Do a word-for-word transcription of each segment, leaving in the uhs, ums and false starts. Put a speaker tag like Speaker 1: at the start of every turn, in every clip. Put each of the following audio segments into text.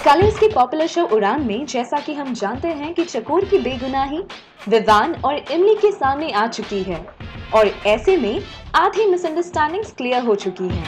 Speaker 1: Colours की popular show उड़ान में जैसा कि हम जानते हैं कि चकोर की बेगुनाही विवान और इमली के सामने आ चुकी है और ऐसे में आधी मिसअंडरस्टैंडिंग्स क्लियर हो चुकी हैं।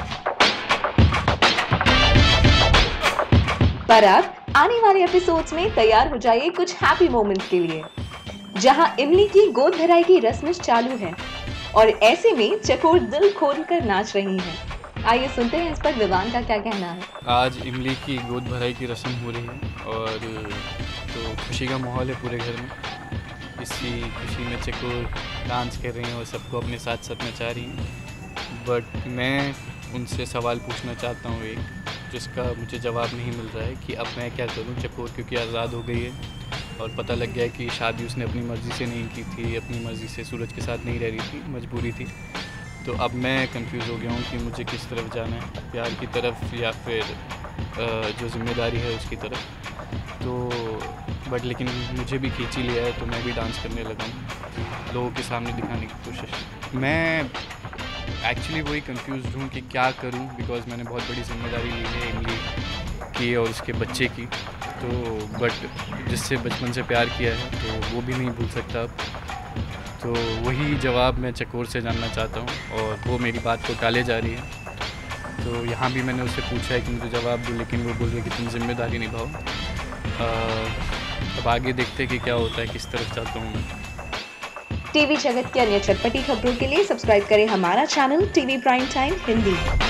Speaker 1: पर अब आने वाले एपिसोड्स में तैयार हो जाइए कुछ हैप्पी मोमेंट्स के लिए, जहां इमली की गोद भराई की रस्म चालू है और ऐसे में चकोर दिल खोलकर नाच रही है। आइए सुनते हैं इस पर विवान का क्या कहना है।
Speaker 2: आज इमली की गोद भराई की रस्म हो रही है और तो खुशी का माहौल है पूरे घर में। इसी खुशी में चकोर डांस कर रही हैं और सबको अपने साथ साथ नचा रही हैं। बट मैं उनसे सवाल पूछना चाहता हूँ एक, जिसका मुझे जवाब नहीं मिल रहा है कि अब मैं क्या करूँ। चकोर क्योंकि आज़ाद हो गई है और पता लग गया है कि शादी उसने अपनी मर्ज़ी से नहीं की थी, अपनी मर्ज़ी से सूरज के साथ नहीं रह रही थी, मजबूरी थी। तो अब मैं कंफ्यूज हो गया हूँ कि मुझे किस तरफ जाना है, प्यार की तरफ या फिर जो जिम्मेदारी है उसकी तरफ। तो बट लेकिन मुझे भी खींच ही लिया है तो मैं भी डांस करने लगा हूँ लोगों के सामने दिखाने की कोशिश। मैं एक्चुअली वही कंफ्यूज हूँ कि क्या करूँ, बिकॉज मैंने बहुत बड़ी जिम्मेदारी ली है इमली की और उसके बच्चे की। तो बट जिससे बचपन से प्यार किया है तो वो भी नहीं भूल सकता अब। तो वही जवाब मैं चकोर से जानना चाहता हूँ और वो मेरी बात को टाले जा रही है। तो यहाँ भी मैंने उससे पूछा है कि मुझे जवाब दो, लेकिन वो बोल रहे कि तुम जिम्मेदारी निभाओ। अब आगे देखते हैं कि क्या होता है, किस तरफ जाता हूँ मैं।
Speaker 1: टीवी जगत की अन्य चटपटी खबरों के लिए सब्सक्राइब करें हमारा channel TV prime time Hindi.